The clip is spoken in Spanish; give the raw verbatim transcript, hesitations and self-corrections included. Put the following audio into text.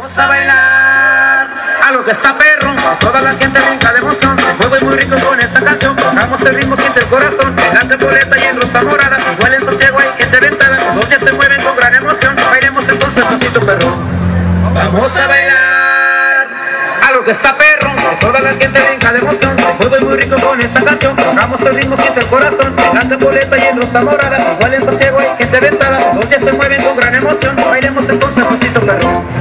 Vamos a bailar a lo que está perro, toda la gente brinca de emoción, se mueve muy rico con esta canción, tocamos el ritmo, siente el corazón, en la Temboleta y en Rosa Morada, igual en Santiago hay gente ventada, los dos ya se mueven con gran emoción, bailemos entonces pasito perro. Vamos a bailar a lo que está perro, toda la gente brinca de emoción, se mueve muy rico con esta canción, tocamos el ritmo, siente el corazón, en la Temboleta y en Rosa Morada, igual en Santiago hay gente ventada, los dos ya se mueven con gran emoción, bailemos entonces pasito perro.